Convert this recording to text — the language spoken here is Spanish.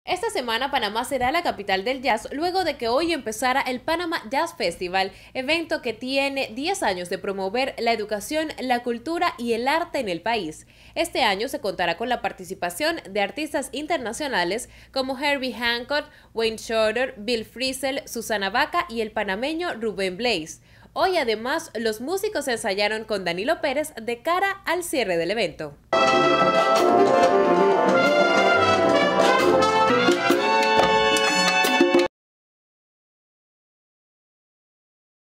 Esta semana Panamá será la capital del jazz luego de que hoy empezara el Panama Jazz Festival, evento que tiene 10 años de promover la educación, la cultura y el arte en el país. Este año se contará con la participación de artistas internacionales como Herbie Hancock, Wayne Shorter, Bill Frisell, Susana Baca y el panameño Rubén Blades. Hoy además los músicos ensayaron con Danilo Pérez de cara al cierre del evento.